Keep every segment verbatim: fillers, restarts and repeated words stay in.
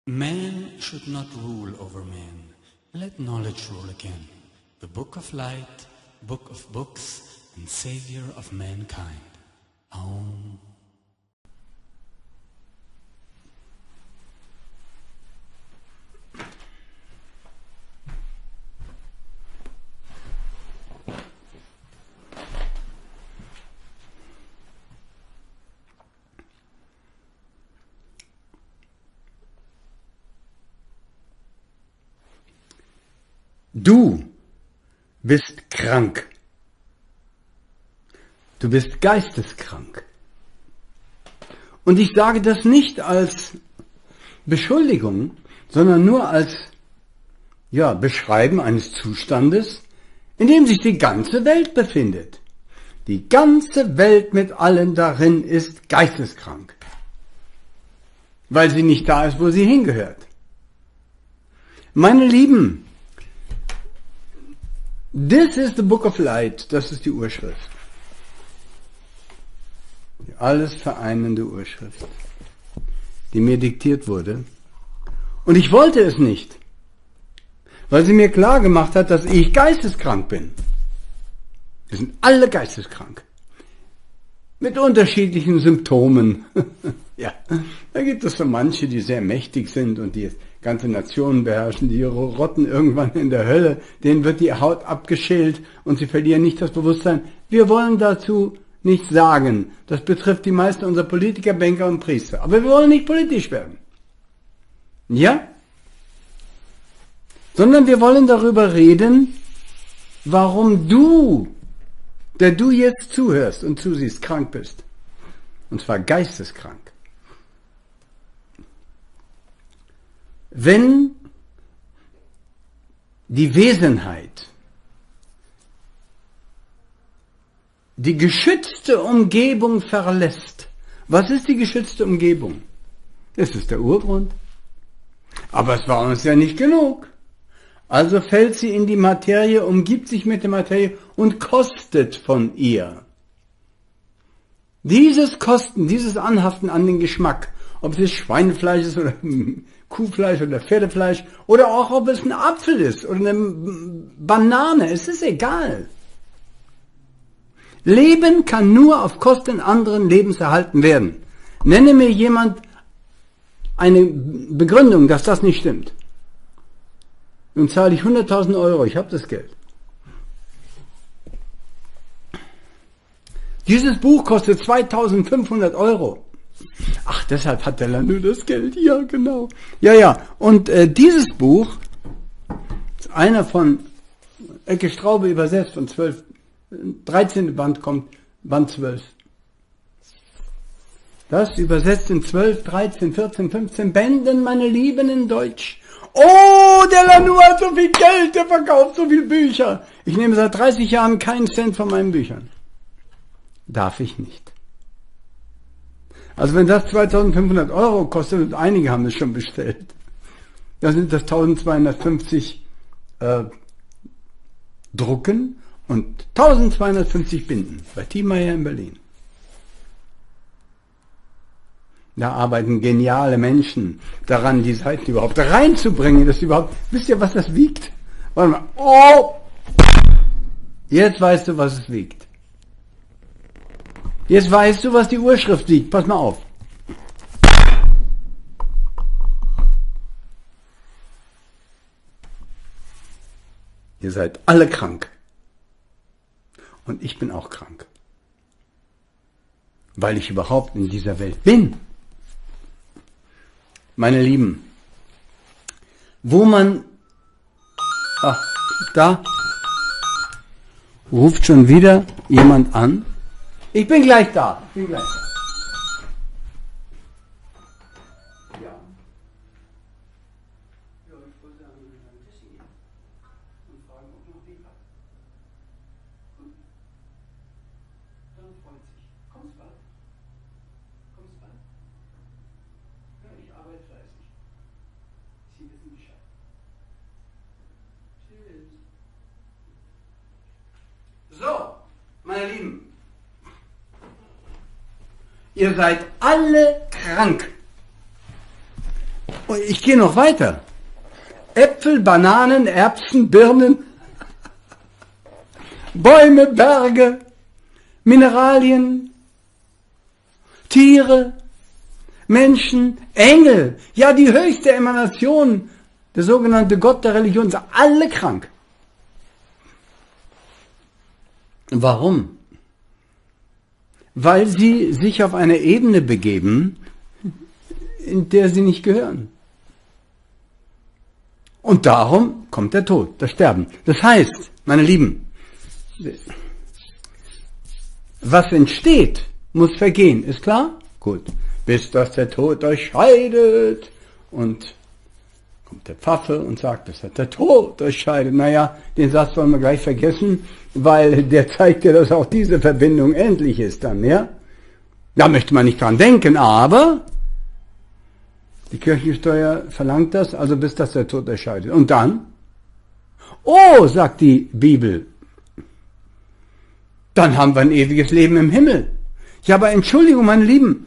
Man should not rule over man. Let knowledge rule again. The book of light, book of books, and savior of mankind. Aum. Du bist krank. Du bist geisteskrank. Und ich sage das nicht als Beschuldigung, sondern nur als ja, Beschreiben eines Zustandes, in dem sich die ganze Welt befindet. Die ganze Welt mit allen darin ist geisteskrank, weil sie nicht da ist, wo sie hingehört. Meine Lieben, this is the book of light, das ist die Urschrift. Die alles vereinende Urschrift, die mir diktiert wurde. Und ich wollte es nicht, weil sie mir klar gemacht hat, dass ich geisteskrank bin. Wir sind alle geisteskrank. Mit unterschiedlichen Symptomen. Ja, da gibt es so manche, die sehr mächtig sind und die ganze Nationen beherrschen, die rotten irgendwann in der Hölle, denen wird die Haut abgeschält und sie verlieren nicht das Bewusstsein. Wir wollen dazu nichts sagen. Das betrifft die meisten unserer Politiker, Banker und Priester. Aber wir wollen nicht politisch werden. Ja? Sondern wir wollen darüber reden, warum du, der du jetzt zuhörst und zusiehst, krank bist. Und zwar geisteskrank. Wenn die Wesenheit die geschützte Umgebung verlässt, was ist die geschützte Umgebung? Das ist der Urgrund. Aber es war uns ja nicht genug. Also fällt sie in die Materie, umgibt sich mit der Materie und kostet von ihr. Dieses Kosten, dieses Anhaften an den Geschmack, ob es jetzt Schweinefleisch ist oder Kuhfleisch oder Pferdefleisch oder auch ob es ein Apfel ist oder eine Banane, es ist egal. Leben kann nur auf Kosten anderen Lebens erhalten werden. Nenne mir jemand eine Begründung, dass das nicht stimmt. Nun zahle ich hunderttausend Euro, ich habe das Geld. Dieses Buch kostet zweitausendfünfhundert Euro. Ach, deshalb hat der nur das Geld. Ja, genau. Ja, ja. Und äh, dieses Buch ist einer von Ecke Straube übersetzt von zwölf, dreizehnte Band kommt, Band zwölf. Das übersetzt in zwölf, dreizehn, vierzehn, fünfzehn Bänden, meine Lieben, in Deutsch. Oh, der Lanoux hat so viel Geld, der verkauft so viele Bücher. Ich nehme seit dreißig Jahren keinen Cent von meinen Büchern. Darf ich nicht. Also wenn das zweitausendfünfhundert Euro kostet, und einige haben es schon bestellt, dann sind das eintausendzweihundertfünfzig äh, Drucken und eintausendzweihundertfünfzig Binden bei Thiemeyer in Berlin. Da arbeiten geniale Menschen daran, die Seiten überhaupt reinzubringen, dass überhaupt, wisst ihr, was das wiegt? Warte mal, oh! Jetzt weißt du, was es wiegt. Jetzt weißt du, was die Urschrift wiegt. Pass mal auf. Ihr seid alle krank. Und ich bin auch krank. Weil ich überhaupt in dieser Welt bin. Meine Lieben, wo man, ach, da ruft schon wieder jemand an. Ich bin gleich da. Ich bin gleich da. Ja. Ja, ich wollte an den Tisch gehen und fragen, ob noch lief hat. Gut. Dann freut sich. Kommst bald? Kommst bald? Ja, ich arbeite fleißig. Sie wissen Bescheid. Tschüss. So, meine Lieben. Ihr seid alle krank. Und ich gehe noch weiter. Äpfel, Bananen, Erbsen, Birnen, Bäume, Berge, Mineralien, Tiere, Menschen, Engel, ja die höchste Emanation, der sogenannte Gott der Religion, sind alle krank. Warum? Weil sie sich auf eine Ebene begeben, in der sie nicht gehören. Und darum kommt der Tod, das Sterben. Das heißt, meine Lieben, was entsteht, muss vergehen, ist klar? Gut. Bis dass der Tod euch scheidet. Und kommt der Pfaffe und sagt, bis dass der Tod euch scheidet. Naja, den Satz wollen wir gleich vergessen, weil der zeigt ja, dass auch diese Verbindung endlich ist dann, ja? Da möchte man nicht dran denken, aber die Kirchensteuer verlangt das, also bis dass der Tod euch scheidet. Und dann? Oh, sagt die Bibel, dann haben wir ein ewiges Leben im Himmel. Ja, aber Entschuldigung, meine Lieben,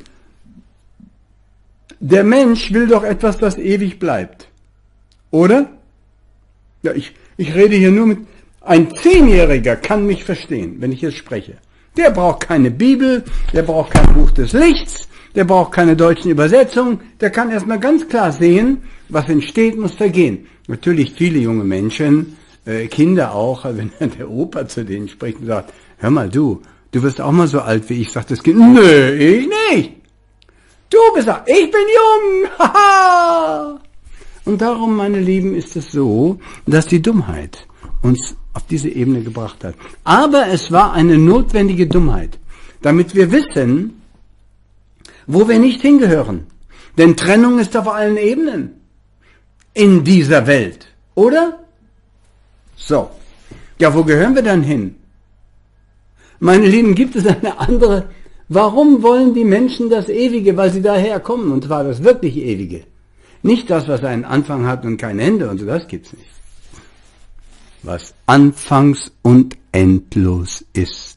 der Mensch will doch etwas, das ewig bleibt. Oder? Ja, ich, ich rede hier nur mit, ein Zehnjähriger kann mich verstehen, wenn ich jetzt spreche. Der braucht keine Bibel, der braucht kein Buch des Lichts, der braucht keine deutschen Übersetzungen, der kann erstmal ganz klar sehen, was entsteht, muss vergehen. Natürlich viele junge Menschen, äh, Kinder auch, wenn der Opa zu denen spricht und sagt, hör mal du, du wirst auch mal so alt wie ich, sagt das Kind, nö, ich nicht. Du bist da, ich bin jung, haha. Und darum, meine Lieben, ist es so, dass die Dummheit uns auf diese Ebene gebracht hat. Aber es war eine notwendige Dummheit, damit wir wissen, wo wir nicht hingehören. Denn Trennung ist auf allen Ebenen in dieser Welt, oder? So, ja, wo gehören wir dann hin? Meine Lieben, gibt es eine andere? Warum wollen die Menschen das Ewige? Weil sie daher kommen, und zwar das wirklich Ewige. Nicht das, was einen Anfang hat und kein Ende, und so, das gibt's nicht. Was anfangs- und endlos ist.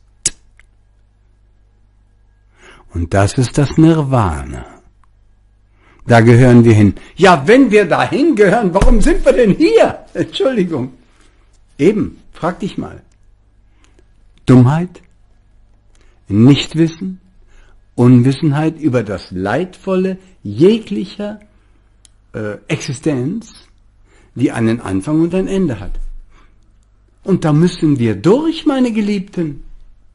Und das ist das Nirvana. Da gehören wir hin. Ja, wenn wir dahin gehören, warum sind wir denn hier? Entschuldigung. Eben, frag dich mal. Dummheit, Nichtwissen, Unwissenheit über das Leidvolle jeglicher äh, Existenz, die einen Anfang und ein Ende hat. Und da müssen wir durch, meine Geliebten.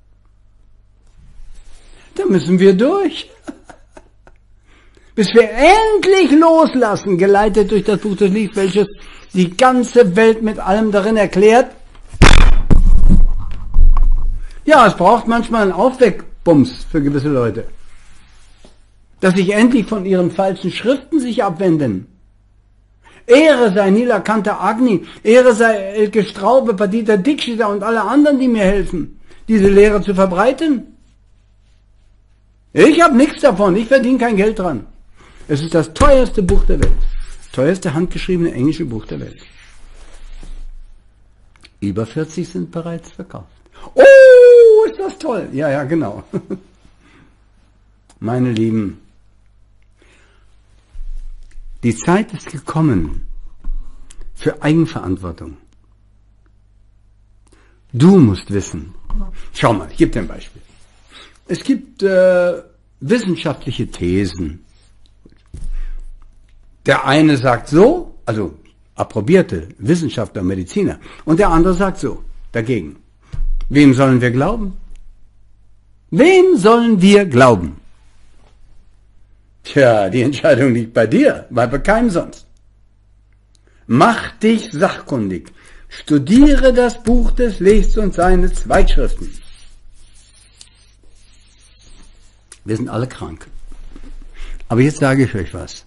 Da müssen wir durch. Bis wir endlich loslassen, geleitet durch das Buch des Lichts, welches die ganze Welt mit allem darin erklärt. Ja, es braucht manchmal einen Aufweckbums für gewisse Leute. Dass sich endlich von ihren falschen Schriften sich abwenden. Ehre sei Nilakanta Agni, Ehre sei Elke Straube, Padita Dikshita und alle anderen, die mir helfen, diese Lehre zu verbreiten. Ich habe nichts davon, ich verdiene kein Geld dran. Es ist das teuerste Buch der Welt. Teuerste handgeschriebene englische Buch der Welt. Über vierzig sind bereits verkauft. Oh, ist das toll. Ja, ja, genau. Meine Lieben, die Zeit ist gekommen für Eigenverantwortung. Du musst wissen. Schau mal, ich gebe dir ein Beispiel. Es gibt äh, wissenschaftliche Thesen. Der eine sagt so, also approbierte Wissenschaftler und Mediziner, und der andere sagt so, dagegen. Wem sollen wir glauben? Wem sollen wir glauben? Tja, die Entscheidung liegt bei dir, weil bei keinem sonst. Mach dich sachkundig. Studiere das Buch des Lichts und seine Zweitschriften. Wir sind alle krank. Aber jetzt sage ich euch was.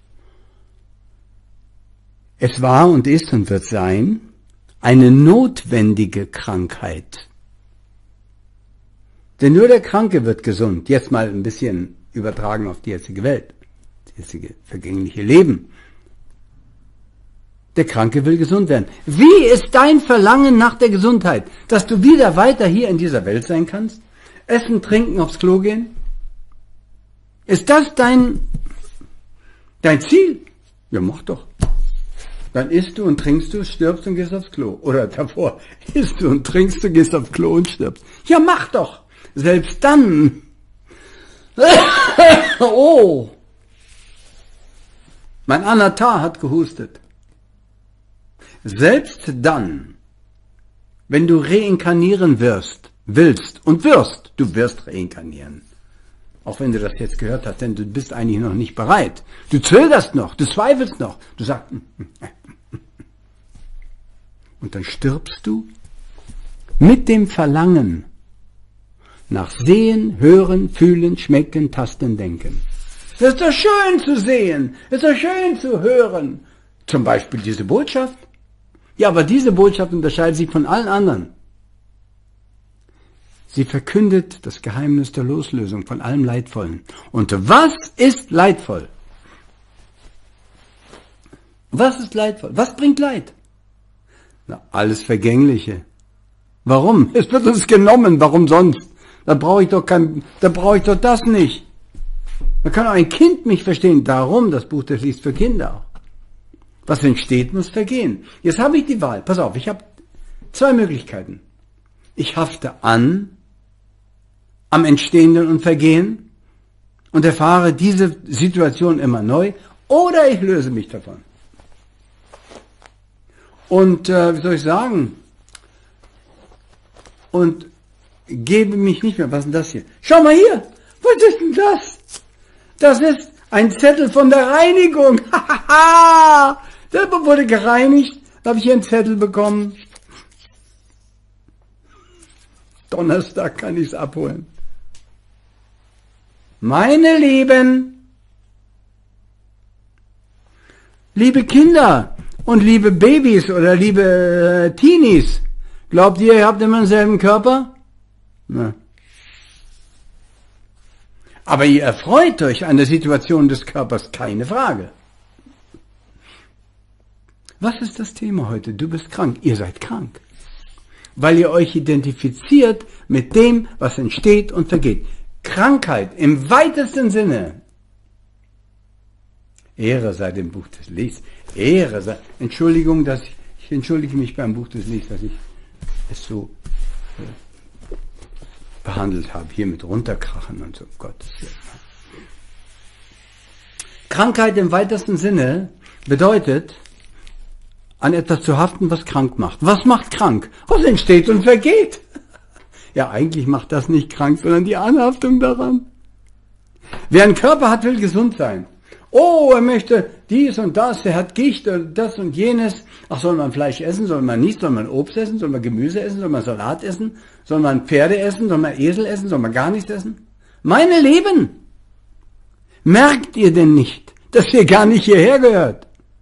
Es war und ist und wird sein eine notwendige Krankheit. Denn nur der Kranke wird gesund. Jetzt mal ein bisschen übertragen auf die jetzige Welt, das jetzige vergängliche Leben. Der Kranke will gesund werden. Wie ist dein Verlangen nach der Gesundheit? Dass du wieder weiter hier in dieser Welt sein kannst? Essen, trinken, aufs Klo gehen? Ist das dein, dein Ziel? Ja, mach doch. Dann isst du und trinkst du, stirbst und gehst aufs Klo. Oder davor, isst du und trinkst du, gehst aufs Klo und stirbst. Ja, mach doch. Selbst dann. Oh. Mein Anatar hat gehustet. Selbst dann, wenn du reinkarnieren wirst, willst und wirst, du wirst reinkarnieren. Auch wenn du das jetzt gehört hast, denn du bist eigentlich noch nicht bereit. Du zögerst noch, du zweifelst noch. Du sagst, und dann stirbst du mit dem Verlangen nach Sehen, Hören, Fühlen, Schmecken, Tasten, Denken. Das ist doch schön zu sehen, das ist doch schön zu hören. Zum Beispiel diese Botschaft. Ja, aber diese Botschaft unterscheidet sich von allen anderen. Sie verkündet das Geheimnis der Loslösung von allem Leidvollen. Und was ist leidvoll? Was ist leidvoll? Was bringt Leid? Na, alles Vergängliche. Warum? Es wird uns genommen, warum sonst? Da brauche ich doch kein, da brauche ich doch das nicht. Da kann auch ein Kind mich verstehen. Darum, das Buch des Lichts für Kinder. Was entsteht, muss vergehen. Jetzt habe ich die Wahl. Pass auf, ich habe zwei Möglichkeiten. Ich hafte an am Entstehenden und Vergehen und erfahre diese Situation immer neu, oder ich löse mich davon. Und, äh, wie soll ich sagen, und gebe mich nicht mehr. Was ist denn das hier? Schau mal hier! Was ist denn das? Das ist ein Zettel von der Reinigung. Der wurde gereinigt. Da habe ich hier einen Zettel bekommen. Donnerstag kann ich es abholen. Meine Lieben, liebe Kinder und liebe Babys oder liebe äh, Teenies, glaubt ihr, ihr habt immer denselben Körper? Na. Aber ihr erfreut euch an der Situation des Körpers, keine Frage. Was ist das Thema heute? Du bist krank, ihr seid krank. Weil ihr euch identifiziert mit dem, was entsteht und vergeht. Krankheit im weitesten Sinne. Ehre sei dem Buch des Lichts. Ehre sei. Entschuldigung, dass ich, ich entschuldige mich beim Buch des Lichts, dass ich es so äh, behandelt habe, hier mit runterkrachen und so. Gottes Willen. Krankheit im weitesten Sinne bedeutet, an etwas zu haften, was krank macht. Was macht krank? Was entsteht und vergeht. Ja, eigentlich macht das nicht krank, sondern die Anhaftung daran. Wer einen Körper hat, will gesund sein. Oh, er möchte dies und das, er hat Gicht oder das und jenes. Ach, soll man Fleisch essen, soll man nicht, soll man Obst essen, soll man Gemüse essen, soll man Salat essen, soll man Pferde essen, soll man Esel essen, soll man gar nichts essen? Meine Lieben, merkt ihr denn nicht, dass ihr gar nicht hierher gehört?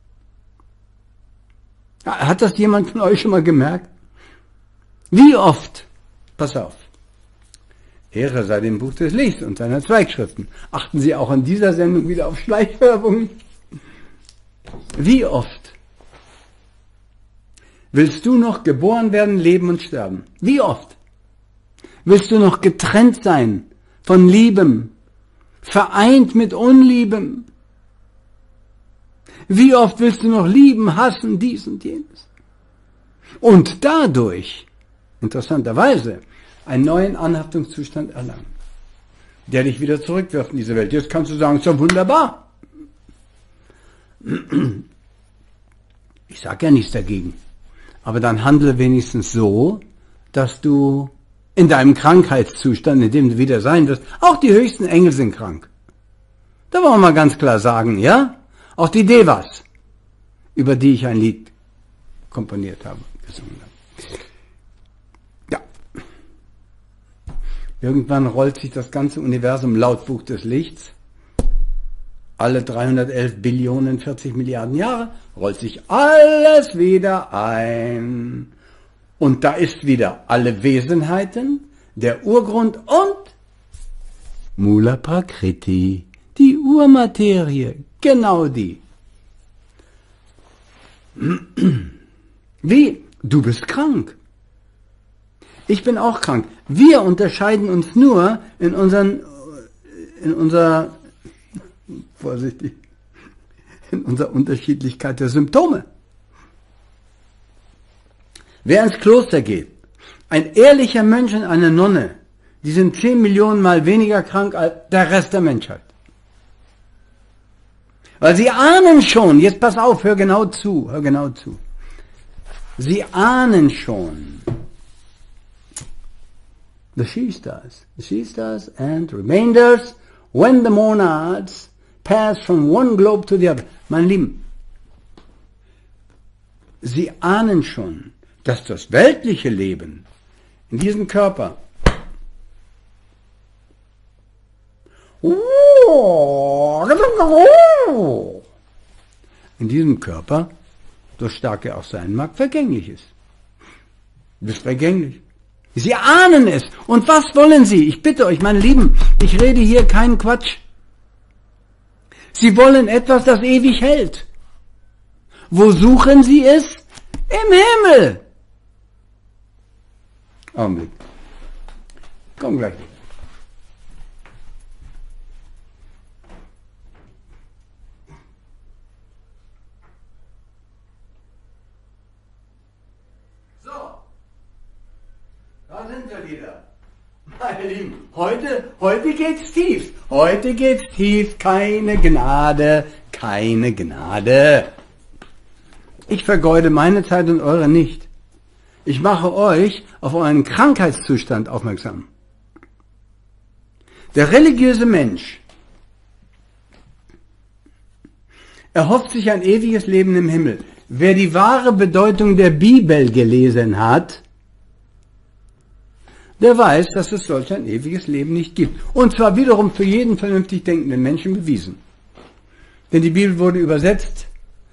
Hat das jemand von euch schon mal gemerkt? Wie oft? Pass auf. Ehre sei dem Buch des Lichts und seiner Zweigschriften. Achten Sie auch in dieser Sendung wieder auf Schleichwerbung. Wie oft willst du noch geboren werden, leben und sterben? Wie oft willst du noch getrennt sein von Liebem, vereint mit Unliebem? Wie oft willst du noch lieben, hassen, dies und jenes? Und dadurch, interessanterweise, einen neuen Anhaftungszustand erlangen, der dich wieder zurückwirft in diese Welt. Jetzt kannst du sagen, ist doch wunderbar. Ich sage ja nichts dagegen. Aber dann handle wenigstens so, dass du in deinem Krankheitszustand, in dem du wieder sein wirst, auch die höchsten Engel sind krank. Da wollen wir mal ganz klar sagen, ja? Auch die Devas, über die ich ein Lied komponiert habe, gesungen habe. Ja. Irgendwann rollt sich das ganze Universum laut Buch des Lichts, alle dreihundertelf Billionen vierzig Milliarden Jahre, rollt sich alles wieder ein. Und da ist wieder alle Wesenheiten, der Urgrund und Mula Prakriti, die Urmaterie. Genau die. Wie? Du bist krank. Ich bin auch krank. Wir unterscheiden uns nur in unseren, in unserer, vorsichtig, in unserer Unterschiedlichkeit der Symptome. Wer ins Kloster geht, ein ehrlicher Mönch und eine Nonne, die sind zehn Millionen Mal weniger krank als der Rest der Menschheit. Weil sie ahnen schon, jetzt pass auf, hör genau zu, hör genau zu. Sie ahnen schon. The she stars, the she stars and remainders when the monads pass from one globe to the other. Meine Lieben, Sie ahnen schon, dass das weltliche Leben in diesem Körper in diesem Körper, so stark er auch sein mag, vergänglich ist. Das ist vergänglich. Sie ahnen es. Und was wollen Sie? Ich bitte euch, meine Lieben, ich rede hier keinen Quatsch. Sie wollen etwas, das ewig hält. Wo suchen Sie es? Im Himmel. Augenblick. Komm gleich. So. Da sind wir wieder. Meine Lieben, heute, heute geht's tief. Heute geht's tief. Keine Gnade, keine Gnade. Ich vergeude meine Zeit und eure nicht. Ich mache euch auf euren Krankheitszustand aufmerksam. Der religiöse Mensch erhofft sich ein ewiges Leben im Himmel. Wer die wahre Bedeutung der Bibel gelesen hat, der weiß, dass es solch ein ewiges Leben nicht gibt. Und zwar wiederum für jeden vernünftig denkenden Menschen bewiesen. Denn die Bibel wurde übersetzt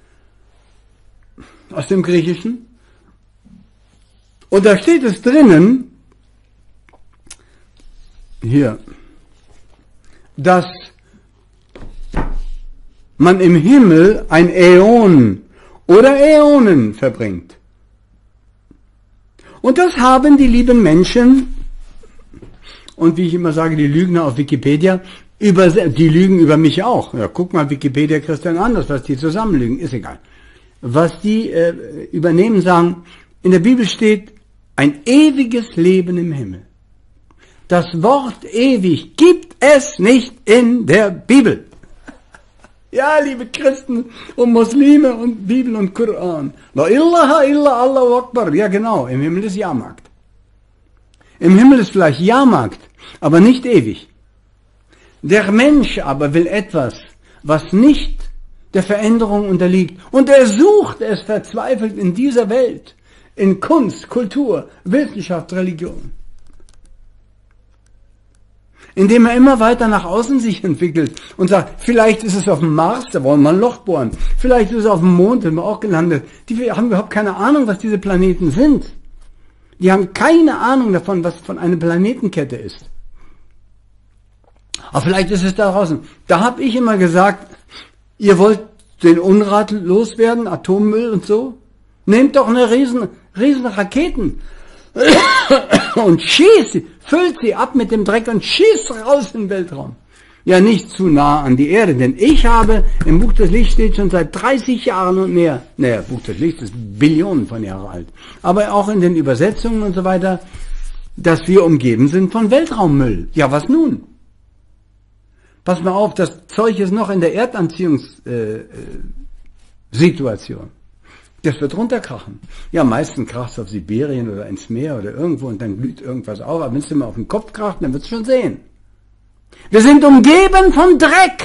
aus dem Griechischen. Und da steht es drinnen, hier, dass man im Himmel ein Äon oder Äonen verbringt. Und das haben die lieben Menschen, und wie ich immer sage, die Lügner auf Wikipedia, über, die lügen über mich auch. Ja, guck mal Wikipedia Christian anders, was die zusammenlügen, ist egal. Was die äh, übernehmen, sagen, in der Bibel steht, ein ewiges Leben im Himmel. Das Wort ewig gibt es nicht in der Bibel. Ja, liebe Christen und Muslime und Bibel und Koran. La ilaha illa Allahu Akbar. Ja genau, im Himmel ist Jahrmarkt. Im Himmel ist vielleicht Jahrmarkt, aber nicht ewig. Der Mensch aber will etwas, was nicht der Veränderung unterliegt. Und er sucht es verzweifelt in dieser Welt. In Kunst, Kultur, Wissenschaft, Religion. Indem er immer weiter nach außen sich entwickelt und sagt, vielleicht ist es auf dem Mars, da wollen wir ein Loch bohren. Vielleicht ist es auf dem Mond, sind wir auch gelandet. Die haben überhaupt keine Ahnung, was diese Planeten sind. Die haben keine Ahnung davon, was von einer Planetenkette ist. Aber vielleicht ist es da draußen. Da habe ich immer gesagt, ihr wollt den Unrat loswerden, Atommüll und so. Nehmt doch eine riesen, riesen Raketen und schießt sie, füllt sie ab mit dem Dreck und schießt raus in den Weltraum. Ja, nicht zu nah an die Erde, denn ich habe, im Buch des Lichts steht schon seit dreißig Jahren und mehr, naja, Buch des Lichts ist Billionen von Jahren alt, aber auch in den Übersetzungen und so weiter, dass wir umgeben sind von Weltraummüll. Ja, was nun? Pass mal auf, das Zeug ist noch in der Erdanziehungssituation. Das wird runterkrachen. Ja, meistens kracht es auf Sibirien oder ins Meer oder irgendwo und dann glüht irgendwas auf. Aber wenn es dir mal auf den Kopf kracht, dann wirst du schon sehen. Wir sind umgeben von Dreck.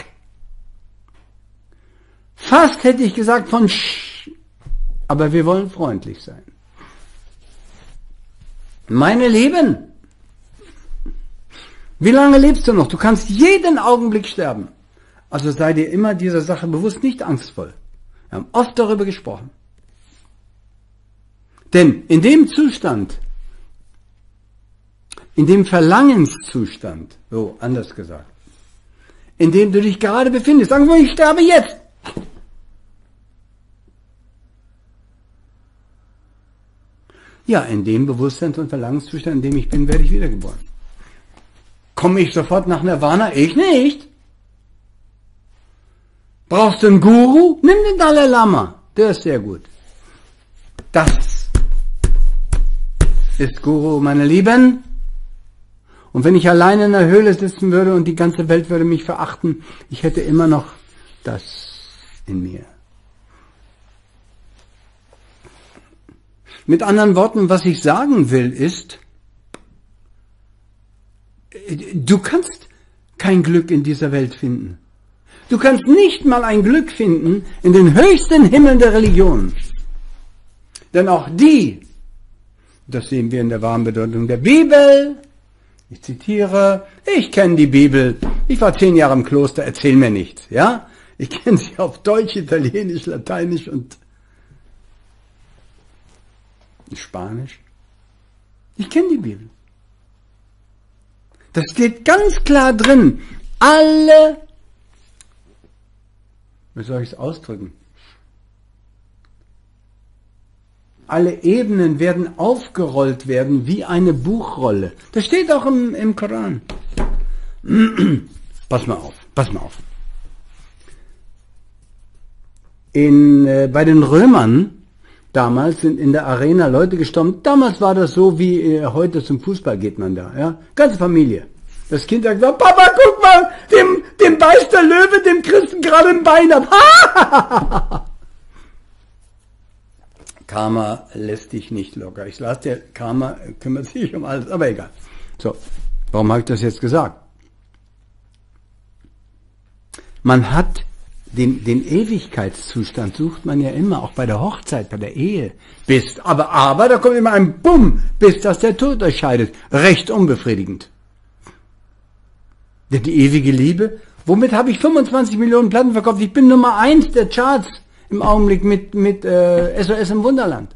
Fast hätte ich gesagt von Sch. Aber wir wollen freundlich sein. Meine Lieben, wie lange lebst du noch? Du kannst jeden Augenblick sterben. Also sei dir immer dieser Sache bewusst, nicht angstvoll. Wir haben oft darüber gesprochen. Denn in dem Zustand, in dem Verlangenszustand, so anders gesagt, in dem du dich gerade befindest, sagen wir, ich sterbe jetzt. Ja, in dem Bewusstseins- und Verlangenszustand, in dem ich bin, werde ich wiedergeboren. Komme ich sofort nach Nirvana? Ich nicht. Brauchst du einen Guru? Nimm den Dalai Lama. Der ist sehr gut. Das ist Guru, meine Lieben. Und wenn ich alleine in der Höhle sitzen würde und die ganze Welt würde mich verachten, ich hätte immer noch das in mir. Mit anderen Worten, was ich sagen will, ist, du kannst kein Glück in dieser Welt finden. Du kannst nicht mal ein Glück finden in den höchsten Himmeln der Religion. Denn auch die, das sehen wir in der wahren Bedeutung der Bibel, ich zitiere, ich kenne die Bibel, ich war zehn Jahre im Kloster, erzähl mir nichts, ja? Ich kenne sie auf Deutsch, Italienisch, Lateinisch und Spanisch. Ich kenne die Bibel. Das steht ganz klar drin. Alle, wie soll ich es ausdrücken? Alle Ebenen werden aufgerollt werden wie eine Buchrolle. Das steht auch im, im Koran. Pass mal auf, pass mal auf. In, äh, bei den Römern damals sind in der Arena Leute gestorben. Damals war das so, wie äh, heute zum Fußball geht man da. Ja? Ganze Familie. Das Kind sagt, Papa, guck mal, dem, dem beißt der Löwe dem Christen gerade im Bein ab. Karma lässt dich nicht locker. Ich las dir, Karma kümmert sich um alles, aber egal. So, warum habe ich das jetzt gesagt? Man hat den, den Ewigkeitszustand sucht man ja immer, auch bei der Hochzeit, bei der Ehe. Bis, aber, aber, da kommt immer ein Bumm, bis dass der Tod euch scheidet. Recht unbefriedigend. Denn die ewige Liebe, womit habe ich fünfundzwanzig Millionen Platten verkauft? Ich bin Nummer eins der Charts im Augenblick mit, mit äh, S O S im Wunderland.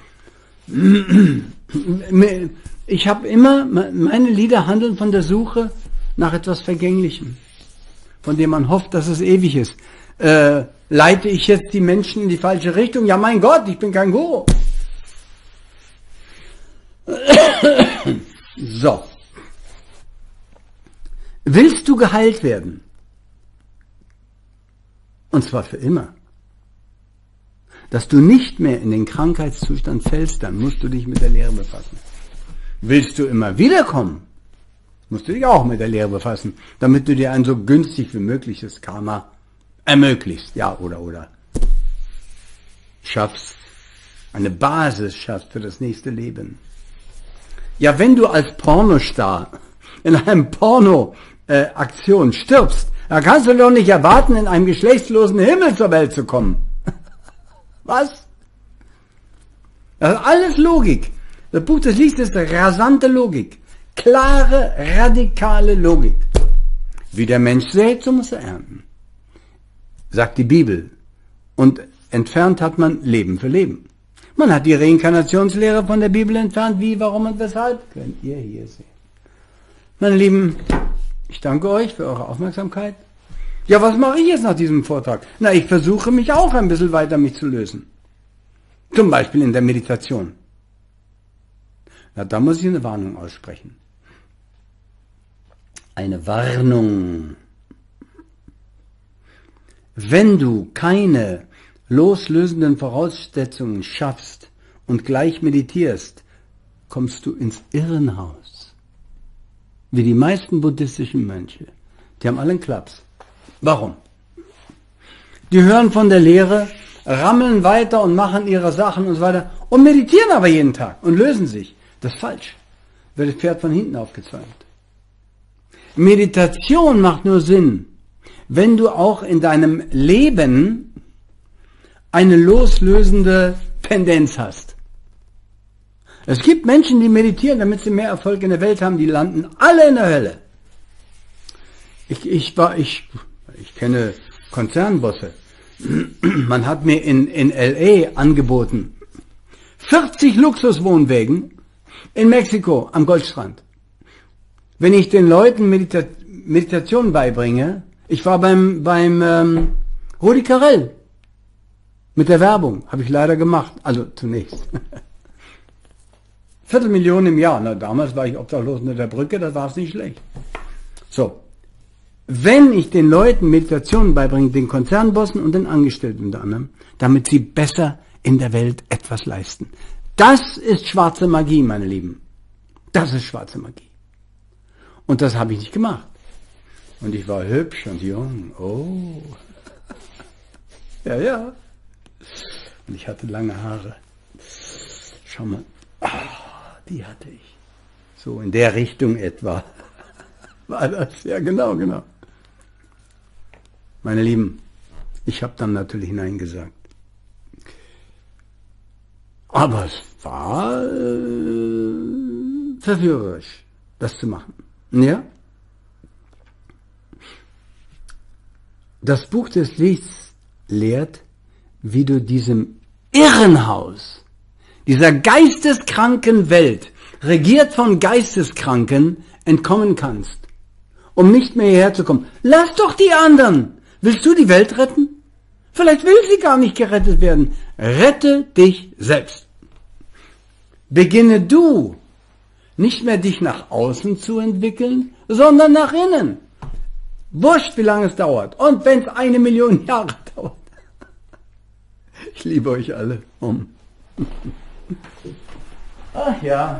Ich habe immer, meine Lieder handeln von der Suche nach etwas Vergänglichem, von dem man hofft, dass es ewig ist. Äh, leite ich jetzt die Menschen in die falsche Richtung? Ja, mein Gott, ich bin kein Guru. So. Willst du geheilt werden? Und zwar für immer. Dass du nicht mehr in den Krankheitszustand fällst, dann musst du dich mit der Lehre befassen. Willst du immer wiederkommen, musst du dich auch mit der Lehre befassen, damit du dir ein so günstig wie mögliches Karma ermöglichst, ja, oder, oder, schaffst, eine Basis schaffst für das nächste Leben. Ja, wenn du als Pornostar in einem Porno-Aktion stirbst, dann kannst du doch nicht erwarten, in einem geschlechtslosen Himmel zur Welt zu kommen. Was? Das ist alles Logik. Das Buch des Lichts ist rasante Logik. Klare, radikale Logik. Wie der Mensch sät, so muss er ernten. Sagt die Bibel. Und entfernt hat man Leben für Leben. Man hat die Reinkarnationslehre von der Bibel entfernt. Wie, warum und weshalb? Könnt ihr hier sehen. Meine Lieben, ich danke euch für eure Aufmerksamkeit. Ja, was mache ich jetzt nach diesem Vortrag? Na, ich versuche mich auch ein bisschen weiter mich zu lösen. Zum Beispiel in der Meditation. Na, da muss ich eine Warnung aussprechen. Eine Warnung. Wenn du keine loslösenden Voraussetzungen schaffst und gleich meditierst, kommst du ins Irrenhaus. Wie die meisten buddhistischen Mönche. Die haben alle einen Klaps. Warum? Die hören von der Lehre, rammeln weiter und machen ihre Sachen und so weiter und meditieren aber jeden Tag und lösen sich. Das ist falsch. Wird das Pferd von hinten aufgezäumt. Meditation macht nur Sinn, wenn du auch in deinem Leben eine loslösende Tendenz hast. Es gibt Menschen, die meditieren, damit sie mehr Erfolg in der Welt haben, die landen alle in der Hölle. Ich, ich war, ich, ich kenne Konzernbosse. Man hat mir in, in L A angeboten, vierzig Luxuswohnwägen in Mexiko am Goldstrand. Wenn ich den Leuten Medita Meditation beibringe, ich war beim, beim ähm, Rudi Carrell mit der Werbung, habe ich leider gemacht, also zunächst. Viertelmillion im Jahr, na damals war ich obdachlos unter der Brücke, das war es nicht schlecht. So. wenn ich den Leuten Meditationen beibringe, den Konzernbossen und den Angestellten unter anderem, damit sie besser in der Welt etwas leisten. Das ist schwarze Magie, meine Lieben. Das ist schwarze Magie. Und das habe ich nicht gemacht. Und ich war hübsch und jung. Oh. Ja, ja. Und ich hatte lange Haare. Schau mal. Ah, die hatte ich. So in der Richtung etwa. War das? Ja, genau, genau. Meine Lieben, ich habe dann natürlich Nein gesagt. Aber es war äh, verführerisch, das zu machen. Ja? Das Buch des Lichts lehrt, wie du diesem Irrenhaus, dieser geisteskranken Welt, regiert von Geisteskranken, entkommen kannst, um nicht mehr hierher zu kommen. Lass doch die anderen! Willst du die Welt retten? Vielleicht will sie gar nicht gerettet werden. Rette dich selbst. Beginne du, nicht mehr dich nach außen zu entwickeln, sondern nach innen. Wurscht, wie lange es dauert. Und wenn es eine Million Jahre dauert. Ich liebe euch alle. Um. Ach ja.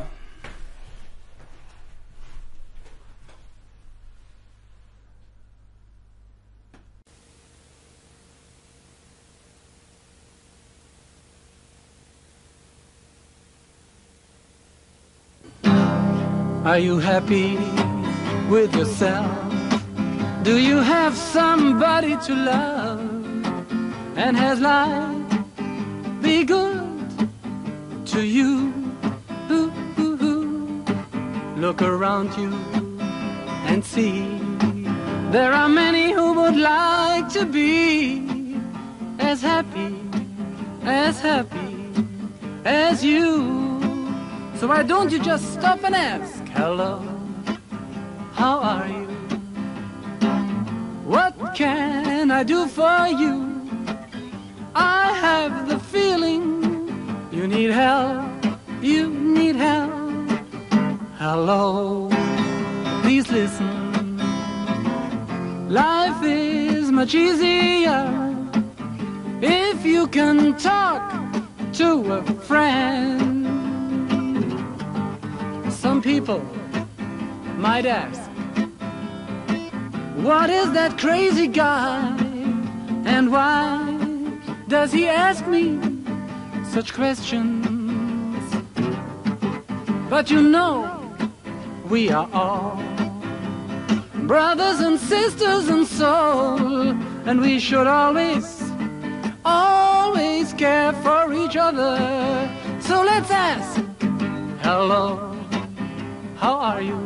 Are you happy with yourself? Do you have somebody to love? And has life been good to you? Ooh, ooh, ooh. Look around you and see there are many who would like to be as happy, as happy as you. So why don't you just stop and ask, hello, how are you? What can I do for you? I have the feeling you need help, you need help. Hello, please listen. Life is much easier if you can talk to a friend. Some people might ask, what is that crazy guy? And why does he ask me such questions? But you know, we are all brothers and sisters in soul, and we should always, always care for each other. So let's ask, hello, how are you?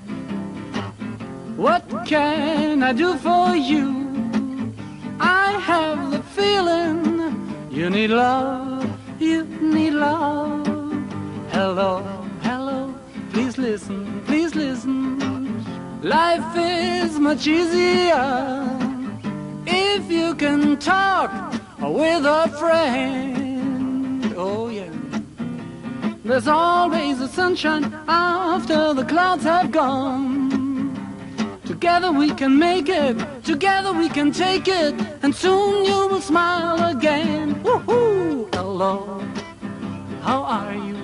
What can I do for you? I have the feeling you need love, you need love. Hello, hello, please listen, please listen. Life is much easier if you can talk with a friend. Oh yeah. There's always a sunshine after the clouds have gone. Together we can make it, together we can take it, and soon you will smile again. Woohoo! Hello, how are you?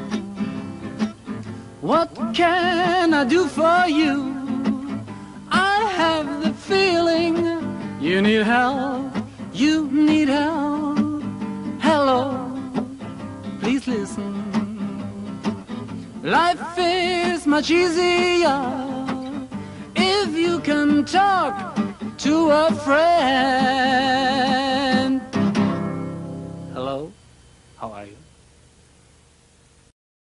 What can I do for you? I have the feeling you need help, you need help. Hello, please listen. Life is much easier if you can talk to a friend.